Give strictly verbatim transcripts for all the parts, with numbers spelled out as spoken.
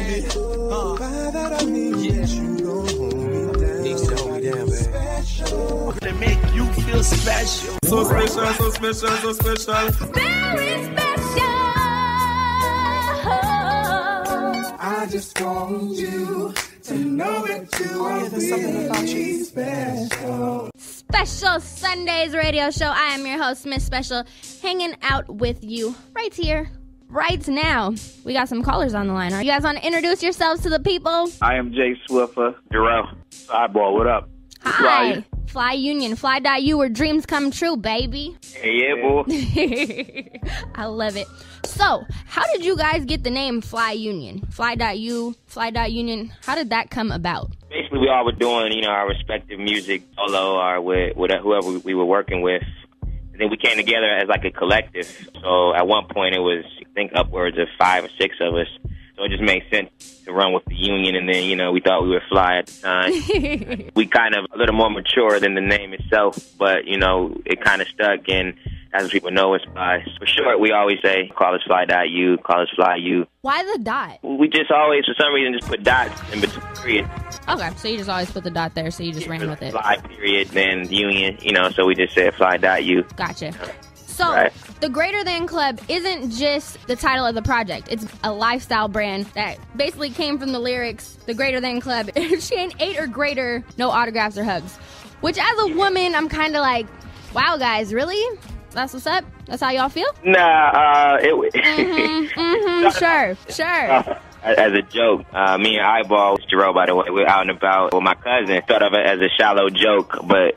baby. Uh, by that I mean yeah. you gon' hold me down. Need to hold me down, baby. To make you feel special. So special, so special, so special. Very special. I just want you to know that you are really special. Special Sundays radio show. I am your host, Miss Special, hanging out with you right here, right now. We got some callers on the line. You guys want to introduce yourselves to the people? I am Jay Swifaa. Jerreau. Eyeball, what up? Hi. Fly.Union. Fly.U where dreams come true, baby. Hey, yeah, boy. I love it. So, how did you guys get the name Fly.Union? Fly.U, Fly.Union. How did that come about? Basically, we all were doing, you know, our respective music solo or with, with whoever we were working with. And then we came together as like a collective. So at one point it was, I think, upwards of five or six of us. So it just made sense to run with the union. And then, you know, we thought we were Fly at the time. We kind of a little more mature than the name itself. But, you know, it kind of stuck. And as people know, it's Fly. For short, we always say, call us Fly.U, call us Fly.U. Why the dot? We just always, for some reason, just put dots in between period. Okay, so you just always put the dot there, so you just ran with it. Fly, period, then union, you know, so we just said Fly.U. Gotcha. So, right. The Greater Than Club isn't just the title of the project. It's a lifestyle brand that basically came from the lyrics, the Greater Than Club. If she ain't eight or greater, no autographs or hugs. Which, as a woman, I'm kind of like, wow, guys, really? That's what's up? That's how y'all feel? Nah, uh, it mm-hmm, mm-hmm, sure, sure. Uh, as a joke, uh, me and Eyeball, Jerreau, by the way, we're out and about with my cousin. Thought of it as a shallow joke, but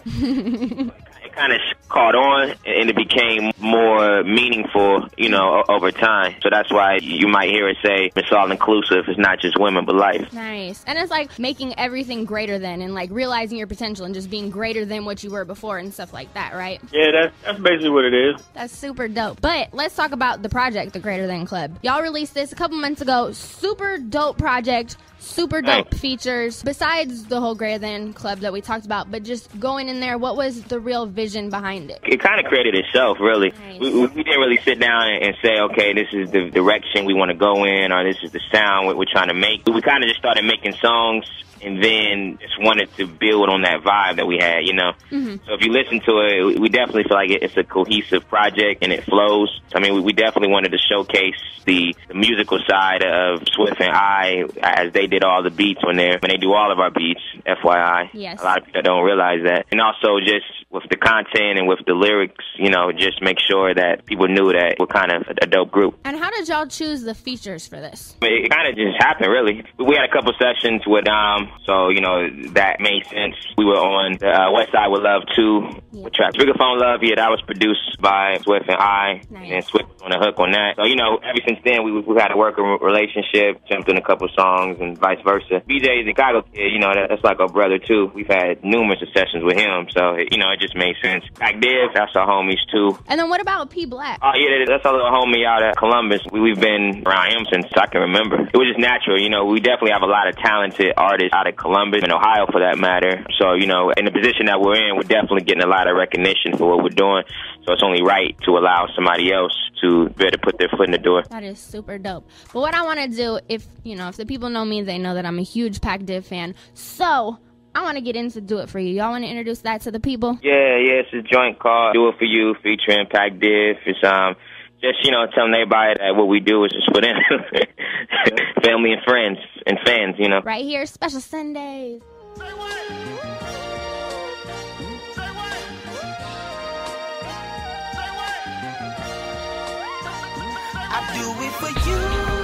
it kind of caught on and it became more meaningful, you know, over time. So that's why you might hear it say it's all inclusive. It's not just women, but life. Nice. And it's like making everything greater than and like realizing your potential and just being greater than what you were before and stuff like that, right? Yeah, that's, that's basically what it is. That's super dope. But let's talk about the project, the Greater Than Club. Y'all released this a couple months ago. Super dope project. Super dope Thanks. features. Besides the whole Greater Than Club that we talked about, but just going in there, what was the real vision behind it? It kind of created itself, really. Nice. We, we didn't really sit down and say, okay, this is the direction we want to go in, or this is the sound we're trying to make. We kind of just started making songs and then just wanted to build on that vibe that we had, you know. Mm-hmm. So if you listen to it, we definitely feel like it's a cohesive project and it flows. I mean, we definitely wanted to showcase the, the musical side of Swifaa and Iye, as they did all the beats on there. And they do all of our beats, F Y I. Yes. A lot of people don't realize that. And also just with the content and with the lyrics, you know, just make sure that people knew that we're kind of a dope group. And how did y'all choose the features for this? It kind of just happened, really. We had a couple sessions with, um, so, you know, that made sense. We were on the uh, West Side with Love, too, yeah. with track Speakerphone Love. Yeah, that was produced by Swifaa and Iye, nice. And Swift on the hook on that. So, you know, ever since then, we, we had a working relationship, jumped in a couple songs and vice versa. B J's a Chicago kid, you know, that, that's like our brother, too. We've had numerous sessions with him, so, it, you know, it just made sense. Back Div, that's our homies, too. And then what about P Black? Oh, yeah, that's our little homie out at Columbus. We, we've been around him since I can remember. It was just natural, you know, we definitely have a lot of talented artists out of Columbus and Ohio, for that matter. So, you know, in the position that we're in, we're definitely getting a lot of recognition for what we're doing. So it's only right to allow somebody else to be able to put their foot in the door. That is super dope. But what I want to do, if, you know, if the people know me, they know that I'm a huge Pac Div fan. So I want to get into Do It For You. Y'all want to introduce that to the people? Yeah, yeah, it's a joint called Do It For You featuring Pac Div. It's, um, just, you know, telling everybody that what we do is just for them. Family and friends and fans, you know. Right here, Special Sundays. Say what? Say what? Say what? I do it for you.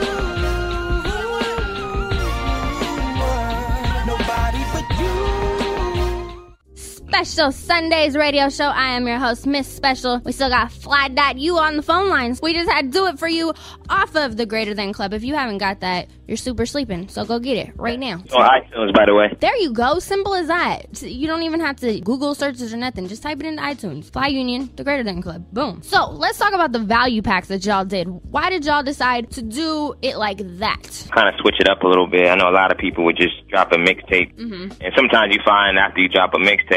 Nobody but you. Special Sundays radio show. I am your host, Miss Special. We still got Fly.U on the phone lines. We just had to Do It For You off of the Greater Than Club. If you haven't got that, you're super sleeping. So go get it right now. On iTunes, by the way. There you go. Simple as that. You don't even have to Google searches or nothing. Just type it into iTunes. Fly.Union, the Greater Than Club. Boom. So let's talk about the value packs that y'all did. Why did y'all decide to do it like that? Kind of switch it up a little bit. I know a lot of people would just drop a mixtape. Mm-hmm. And sometimes you find after you drop a mixtape, if it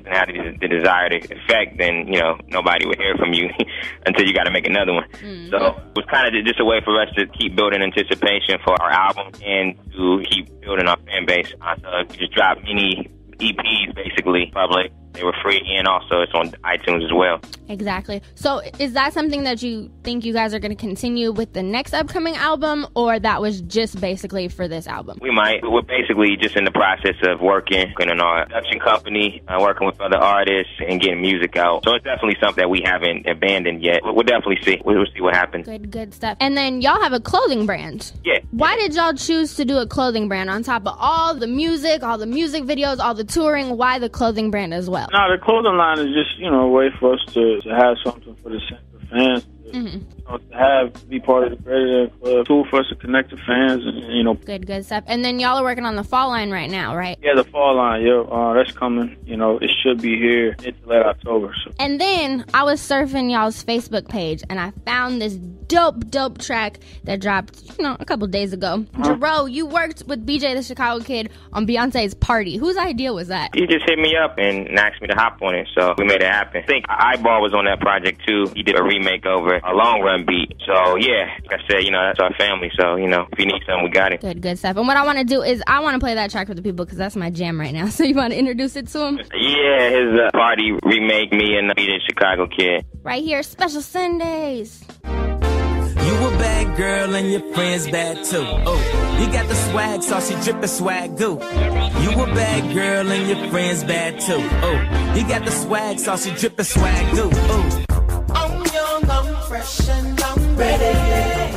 and had the, the desired effect, then, you know, nobody would hear from you until you got to make another one. Mm-hmm. So it was kind of just a way for us to keep building anticipation for our album and to keep building our fan base. Uh, so we just dropped mini E Ps, basically, public. They were free, and also it's on iTunes as well. Exactly. So is that something that you think you guys are going to continue with the next upcoming album, or that was just basically for this album? We might. We're basically just in the process of working in our production company, uh, working with other artists, and getting music out. So it's definitely something that we haven't abandoned yet. We'll definitely see. We'll see what happens. Good, good stuff. And then y'all have a clothing brand. Yeah. Why did y'all choose to do a clothing brand on top of all the music, all the music videos, all the touring? Why the clothing brand as well? No, the clothing line is just, you know, a way for us to, to have something for the fans. Mm-hmm. You know, to have, be part of the Greater Than Club, tool for us to connect to fans, and, you know. Good, good stuff. And then y'all are working on the fall line right now, right? Yeah, the fall line, yeah, uh, that's coming. You know, it should be here mid to late October. So. And then I was surfing y'all's Facebook page, and I found this dope, dope track that dropped, you know, a couple days ago. Uh-huh. Jerreau, you worked with B J the Chicago Kid on Beyonce's Party. Whose idea was that? He just hit me up and asked me to hop on it, so we made it happen. I think Eyeball was on that project too. He did a remake over a long run beat. So yeah, like I said, you know, that's our family. So, you know, if you need something, we got it. Good, good stuff. And what I want to do is I want to play that track for the people because that's my jam right now. So you want to introduce it to them? Yeah, his uh, Party remake, me and B J Chicago Kid. Right here, Special Sundays. You a bad girl and your friends bad too. Oh, you got the swag, saucy drippin' swag goo. You a bad girl and your friends bad too. Oh, you got the swag, saucy drippin' swag goo. Oh. I'm young, I'm fresh, and I'm ready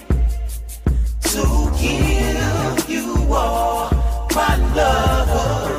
to give you all my love.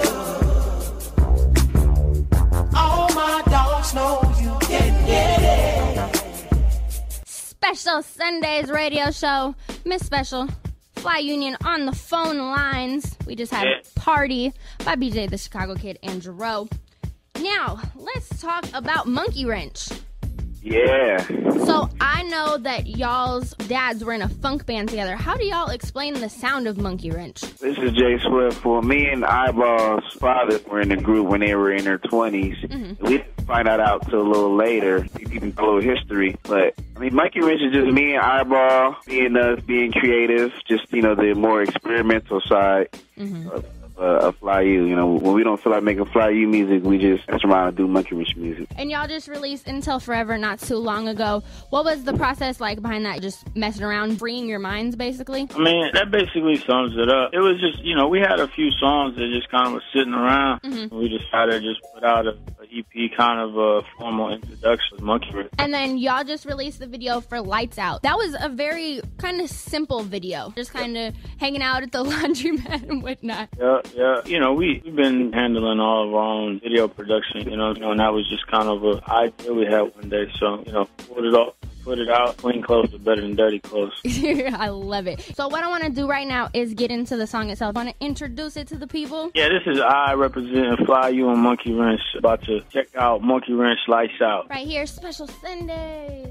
All my dogs know you can get it. Special Sundays radio show. Miss Special, Fly.Union on the phone lines. We just had a Party by B J the Chicago Kid and Jerreau. Now, let's talk about MnkeyWrench. Yeah. So I know that y'all's dads were in a funk band together. How do y'all explain the sound of MnkeyWrench? This is Jay Swifaa. Me and Eyeball's father were in the group when they were in their twenties. Mm-hmm. We didn't find that out till a little later, even a little history. But, I mean, MnkeyWrench is just me and Eyeball, being us, being creative, just, you know, the more experimental side. Mm-hmm. of, uh, of Fly.U. You know, when we don't feel like making Fly.U music, we just mess around and do MnkeyWrench music. And y'all just released Until Forever not too long ago. What was the process like behind that? Just messing around, freeing your minds, basically? I mean, that basically sums it up. It was just, you know, we had a few songs that just kind of was sitting around. Mm-hmm. We decided to just put out a, a E P, kind of a formal introduction to MnkeyWrench. And then y'all just released the video for Lights Out. That was a very kind of simple video. Just kind of hanging out at the laundromat and whatnot. Yeah. Yeah, you know, we, we've been handling all of our own video production, you know, you know, and that was just kind of an idea we had one day. So, you know, put it off, put it out. Clean clothes are better than dirty clothes. I love it. So what I want to do right now is get into the song itself. I want to introduce it to the people. Yeah, this is I representing Fly.U and MnkeyWrench. About to check out MnkeyWrench Lights Out. Right here, Special Sundays.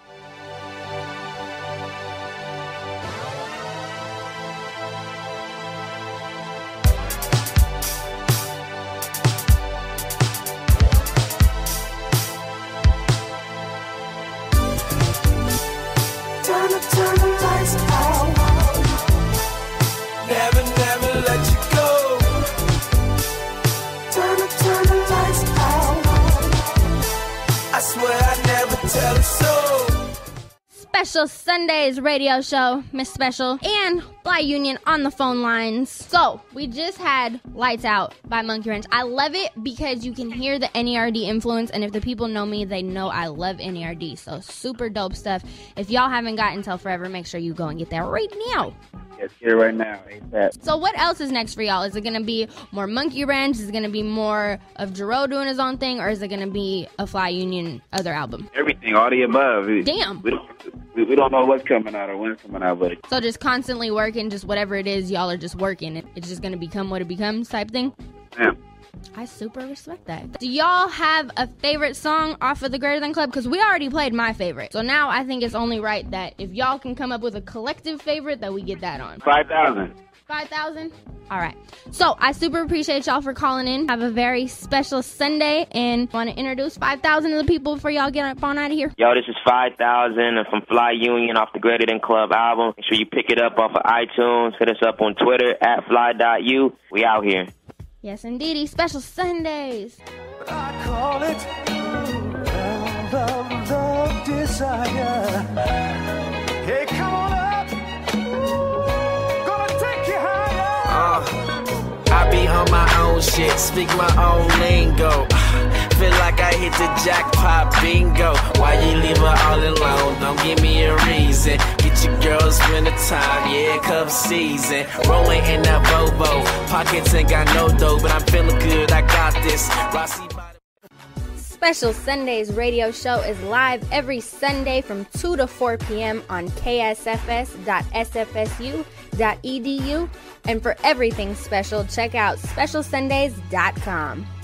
Turn the, turn the lights out. Never, never let you go. Turn the, turn the lights out. I swear I never tell a soul. Special Sundays radio show, Miss Special and Fly.Union on the phone lines. So we just had Lights Out by MnkeyWrench. I love it because you can hear the N E R D influence, and if the people know me, they know I love N E R D. So super dope stuff. If y'all haven't got Until Forever, make sure you go and get that right now. Yes, get it right now. Ain't that? So what else is next for y'all? Is it going to be more MnkeyWrench? Is it going to be more of Jerreau doing his own thing? Or is it going to be a Fly.Union other album? Everything, all the above. Damn. We don't, we, we don't know what's coming out or when it's coming out, but so just constantly working, just whatever it is, y'all are just working. It, it's just going to become what it becomes type thing? Yeah. I super respect that. Do y'all have a favorite song off of the Greater Than Club? Because we already played my favorite. So now I think it's only right that if y'all can come up with a collective favorite, that we get that on. five thousand. five thousand? All right. So I super appreciate y'all for calling in. Have a very special Sunday, and want to introduce five thousand of the people before y'all get up on out of here. Yo, this is five thousand from Fly.Union off the Greater Than Club album. Make sure you pick it up off of iTunes. Hit us up on Twitter at Fly.U. We out here. Yes, indeedy. Special Sundays. I call it love, love, love, desire. Hey, come on up. Gonna take you higher. Uh, I be on my own shit, speak my own lingo. Feel like I hit the jackpot bingo. Why you leave her all alone? Don't give me a reason. Get your girl, spend the time, yeah, cup season. Rolling in that Bobo, pockets ain't got no dough, but I'm feeling good, I got this. Rossi Special Sundays radio show is live every Sunday from two to four p.m. on K S F S dot S F S U dot E D U. And for everything special, check out special sundays dot com.